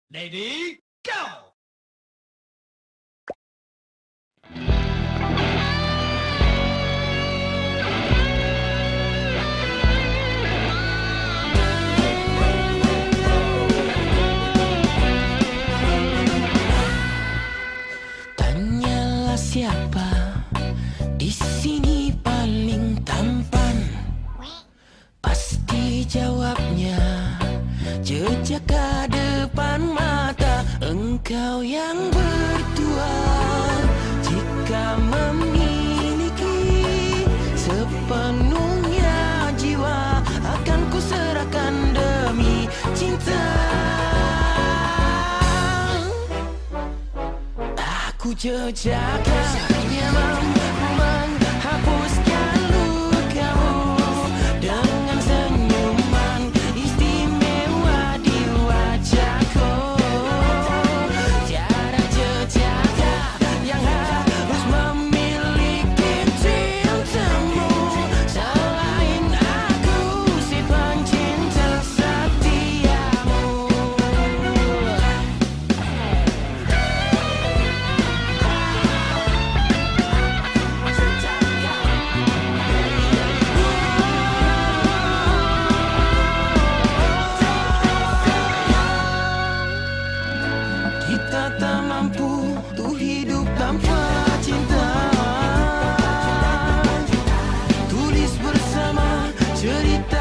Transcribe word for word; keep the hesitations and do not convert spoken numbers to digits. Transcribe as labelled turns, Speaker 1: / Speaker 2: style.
Speaker 1: Lady, go!
Speaker 2: Tanyalah siapa di sini paling tampan, pasti jawabnya jejak ke depan mata. Engkau yang bertua, jika memiliki sepenuhnya jiwa, akan ku serahkan demi cinta. Aku jejaka memang menghapuskan lukamu dengan senyuman istimewa di wajahku. Tiada jejaka yang harus memiliki cintamu selain aku, si pencinta setiamu. Kita tak mampu untuk hidup tanpa cinta. Tulis bersama cerita